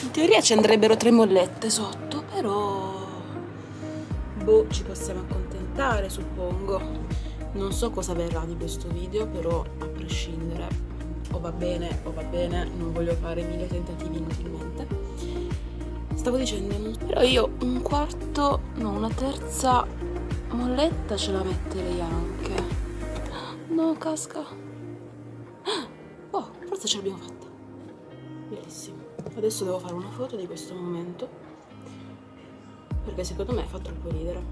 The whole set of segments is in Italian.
In teoria ci andrebbero 3 mollette sotto, però boh, ci possiamo accontentare, suppongo. Non so cosa verrà di questo video, però a prescindere o va bene, non voglio fare 1000 tentativi inutilmente. Stavo dicendo, però io un quarto, no, una terza molletta ce la metterei anche. No, casca. Oh, forse ce l'abbiamo fatta. Bellissimo. Adesso devo fare una foto di questo momento, perché secondo me fa troppo ridere.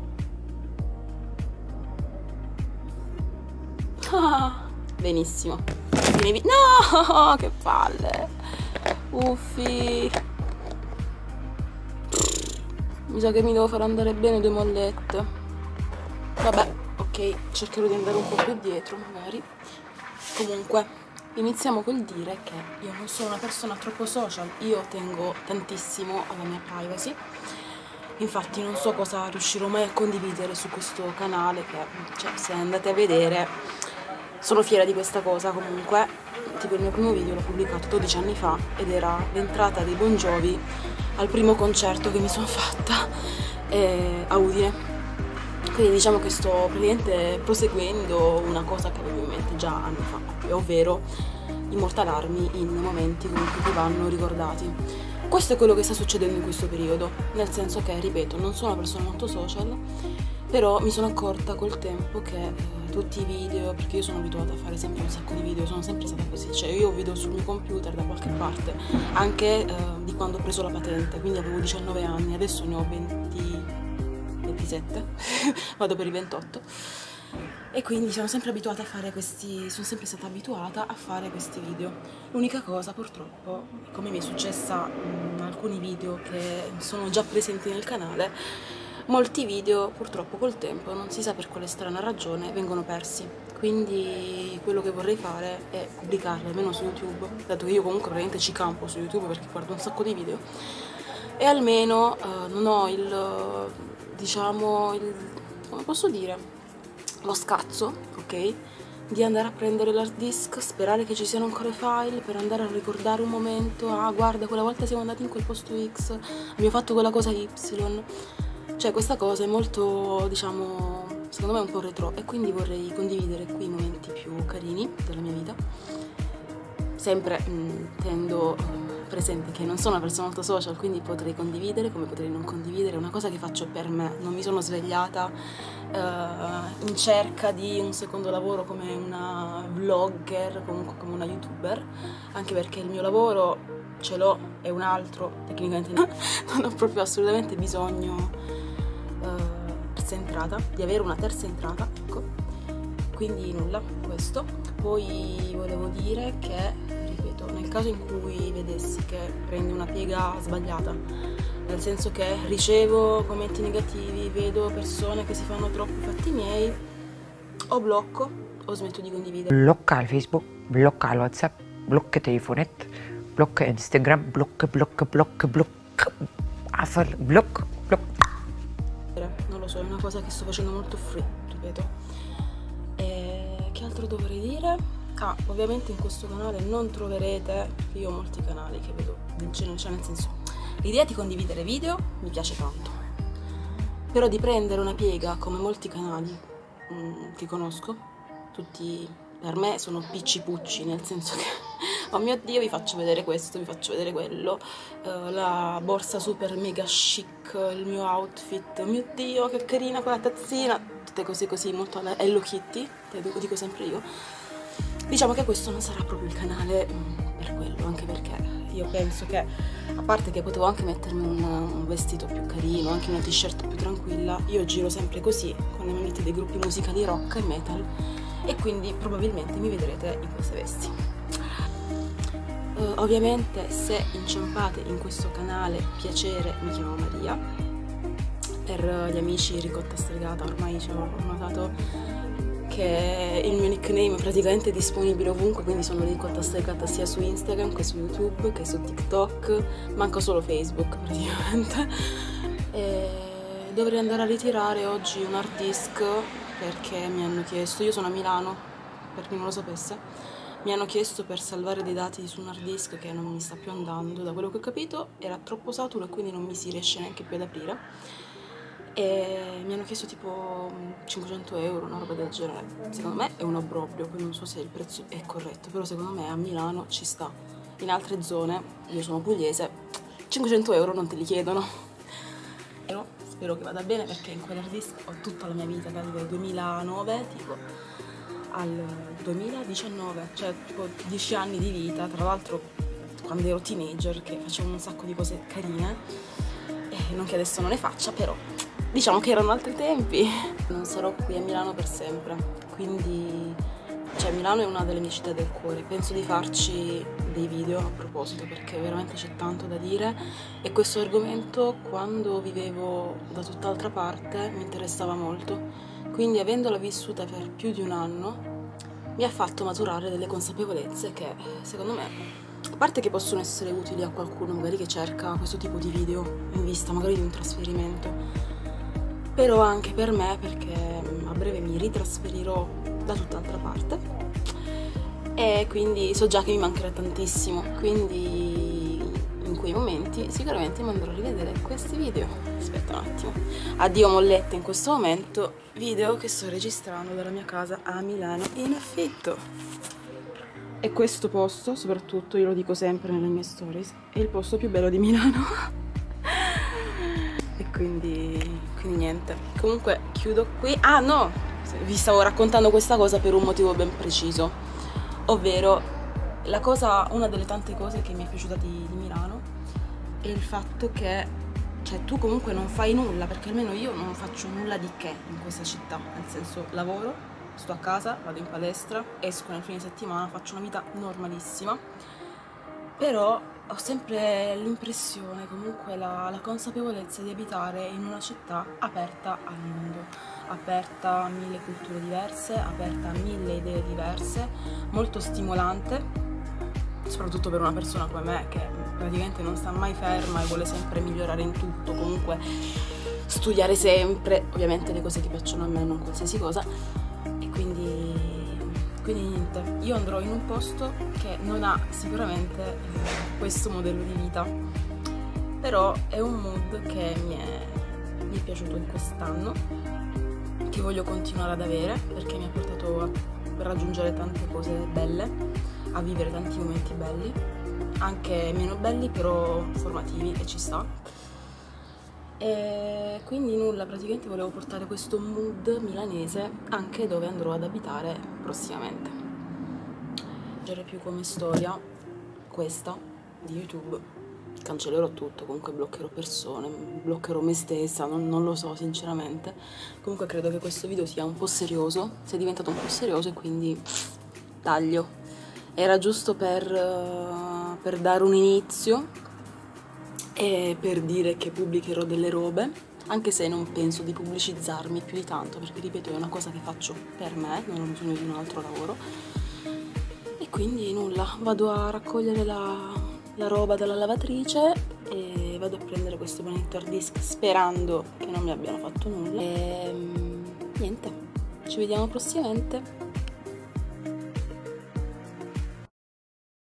Ah, benissimo. No, che palle. Uffi. Mi sa che mi devo far andare bene 2 mollette. Vabbè, ok, cercherò di andare un po' più dietro magari. Comunque, iniziamo col dire che io non sono una persona troppo social, io tengo tantissimo alla mia privacy. Infatti non so cosa riuscirò mai a condividere su questo canale, che cioè, se andate a vedere, sono fiera di questa cosa. Comunque, tipo il mio primo video l'ho pubblicato 12 anni fa ed era l'entrata dei Bon Jovi al primo concerto che mi sono fatta a Udine. Quindi diciamo che sto praticamente proseguendo una cosa che avevo in mente già anni fa, ovvero immortalarmi in momenti comunque che vanno ricordati. Questo è quello che sta succedendo in questo periodo, nel senso che, ripeto, non sono una persona molto social, però mi sono accorta col tempo che tutti i video, perché io sono abituata a fare sempre un sacco di video, sono sempre stata così, cioè io ho video sul mio computer da qualche parte, anche di quando ho preso la patente, quindi avevo 19 anni, adesso ne ho 27, vado per i 28, e quindi sono sempre abituata a fare sono sempre stata abituata a fare questi video. L'unica cosa, purtroppo, come mi è successa in alcuni video che sono già presenti nel canale, molti video purtroppo col tempo, non si sa per quale strana ragione, vengono persi. Quindi quello che vorrei fare è pubblicarli almeno su YouTube, dato che io comunque praticamente ci campo su YouTube perché guardo un sacco di video, e almeno non ho diciamo, come posso dire, lo scazzo, ok? Di andare a prendere l'hard disk, sperare che ci siano ancora i file per andare a ricordare un momento. Ah, guarda, quella volta siamo andati in quel posto X, abbiamo fatto quella cosa Y. Cioè, questa cosa è molto, diciamo, secondo me è un po' retro, e quindi vorrei condividere qui i momenti più carini della mia vita. Sempre tendo presente che non sono una persona molto social, quindi potrei condividere come potrei non condividere, è una cosa che faccio per me. Non mi sono svegliata in cerca di un secondo lavoro come una vlogger, comunque come una youtuber, anche perché il mio lavoro ce l'ho, è un altro, tecnicamente non ho proprio assolutamente bisogno terza entrata, di avere una terza entrata, ecco. Quindi nulla, questo. Poi volevo dire che, ripeto, nel caso in cui vedessi che prende una piega sbagliata, nel senso che ricevo commenti negativi, vedo persone che si fanno troppi fatti miei, o blocco o smetto di condividere. Blocca il Facebook, blocca il WhatsApp, blocca telefonet, blocca Instagram, blocca. Non lo so, è una cosa che sto facendo molto free, ripeto. E che altro dovrei dire? Ah, ovviamente in questo canale non troverete, io ho molti canali che vedo, cioè nel senso, l'idea di condividere video mi piace tanto, però di prendere una piega come molti canali che conosco, tutti per me sono picci pucci, nel senso che oh mio Dio, vi faccio vedere questo, vi faccio vedere quello, la borsa super mega chic, il mio outfit, oh mio Dio che carina quella tazzina, tutte cose così molto alla Hello Kitty, te lo dico sempre io. Diciamo che questo non sarà proprio il canale per quello, anche perché io penso che, a parte che potevo anche mettermi un vestito più carino, anche una t-shirt più tranquilla, io giro sempre così, con le magliette dei gruppi musicali rock e metal, e quindi probabilmente mi vedrete in queste vesti. Ovviamente se inciampate in questo canale, piacere, mi chiamo Maria, per gli amici ricotta stregata, ormai ho notato che il mio nickname è praticamente disponibile ovunque, quindi sono ricotta stregata sia su Instagram che su YouTube che su TikTok, manca solo Facebook praticamente. E dovrei andare a ritirare oggi un hard disk perché mi hanno chiesto, io sono a Milano, per chi non lo sapesse, Mi hanno chiesto per salvare dei dati su un hard disk che non mi sta più andando, da quello che ho capito era troppo saturo e quindi non mi si riesce neanche più ad aprire. E mi hanno chiesto tipo 500 euro, una roba del genere. Secondo me è un obbrobrio, poi non so se il prezzo è corretto, però secondo me a Milano ci sta. In altre zone, io sono pugliese, 500 euro non te li chiedono. Però spero che vada bene perché in quell'hard disk ho tutta la mia vita, dal 2009 tipo al 2019, cioè tipo 10 anni di vita, tra l'altro quando ero teenager che facevo un sacco di cose carine, e non che adesso non ne faccia, però diciamo che erano altri tempi. Non sarò qui a Milano per sempre, quindi cioè Milano è una delle mie città del cuore, penso di farci dei video a proposito perché veramente c'è tanto da dire e questo argomento quando vivevo da tutt'altra parte mi interessava molto, quindi avendola vissuta per più di un anno mi ha fatto maturare delle consapevolezze che secondo me, a parte che possono essere utili a qualcuno magari che cerca questo tipo di video in vista magari di un trasferimento, però anche per me perché a breve mi ritrasferirò da tutt'altra parte e quindi so già che mi mancherà tantissimo, quindi in quei momenti sicuramente mi andrò a rivedere questi video. Aspetta un attimo, addio mollette in questo momento, video che sto registrando dalla mia casa a Milano in affitto. E questo posto, soprattutto, io lo dico sempre nelle mie stories, è il posto più bello di Milano. E quindi niente. Comunque chiudo qui. Ah no, vi stavo raccontando questa cosa per un motivo ben preciso, ovvero una delle tante cose che mi è piaciuta di Milano è il fatto che cioè tu comunque non fai nulla, perché almeno io non faccio nulla di che in questa città, nel senso lavoro, sto a casa, vado in palestra, esco nel fine settimana, faccio una vita normalissima, però ho sempre l'impressione, comunque la consapevolezza di abitare in una città aperta al mondo, aperta a 1000 culture diverse, aperta a 1000 idee diverse, molto stimolante, soprattutto per una persona come me che praticamente non sta mai ferma e vuole sempre migliorare in tutto, comunque studiare sempre, ovviamente le cose che piacciono a me, non qualsiasi cosa, e quindi niente, io andrò in un posto che non ha sicuramente questo modello di vita, però è un mood che mi è piaciuto in quest'anno, che voglio continuare ad avere perché mi ha portato a raggiungere tante cose belle, a vivere tanti momenti belli, anche meno belli però formativi, e ci sta. E quindi nulla, praticamente volevo portare questo mood milanese anche dove andrò ad abitare prossimamente. Più come storia questa di YouTube, cancellerò tutto, comunque bloccherò persone, bloccherò me stessa, non lo so sinceramente. Comunque credo che questo video sia un po' serioso, sia diventato un po' serioso e quindi taglio. Era giusto per dare un inizio e per dire che pubblicherò delle robe, anche se non penso di pubblicizzarmi più di tanto, perché ripeto è una cosa che faccio per me, non ho bisogno di un altro lavoro. E quindi nulla, vado a raccogliere la roba dalla lavatrice e vado a prendere questo benedetto hard disk sperando che non mi abbiano fatto nulla. E niente, ci vediamo prossimamente.